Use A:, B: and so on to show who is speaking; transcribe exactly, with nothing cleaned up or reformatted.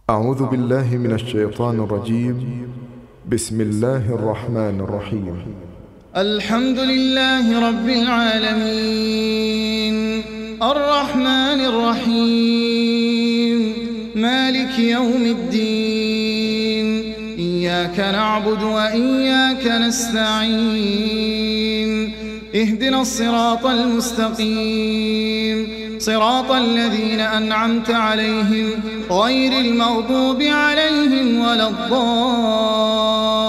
A: أعوذ بالله من الشيطان الرجيم. بسم الله الرحمن الرحيم.
B: الحمد لله رب العالمين الرحمن الرحيم مالك يوم الدين إياك نعبد وإياك نستعين اهدنا الصراط المستقيم صراط الذين أنعمت عليهم غير المغضوب عليهم ولا الضالين.